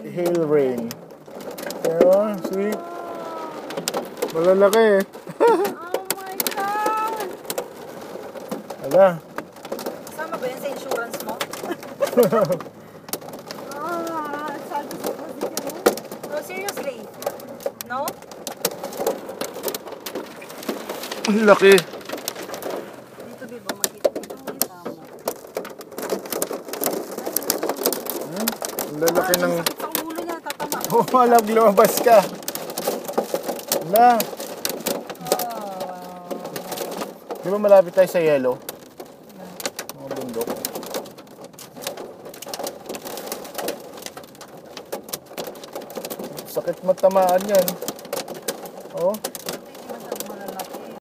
hail rain. Ayan, see? Malalaki eh. Oh my God! Hala. Kasama ba yan sa insurance mo? Sabi sa position mo? No, seriously? No? Ang laki. Dito, Bibo, makita dito ang isama. Ang lalaki ng... Sakit sa ulo niya, tatama. Oh, alam, lumabas ka. Hala. Di ba malapit tayo sa yellow? Mga bundok. Sakit matamaan yan. Oh.